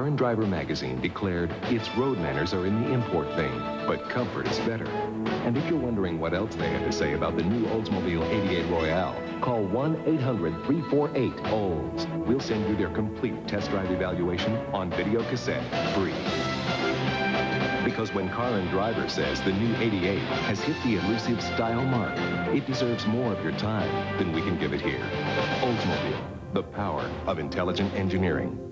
and Driver magazine declared its road manners are in the import vein, but comfort is better. And if you're wondering what else they had to say about the new Oldsmobile 88 Royale, call 1-800-348-OLDS. We'll send you their complete test drive evaluation on video cassette, free. Because when Car and Driver says the new 88 has hit the elusive style mark, it deserves more of your time than we can give it here. Oldsmobile, the power of intelligent engineering.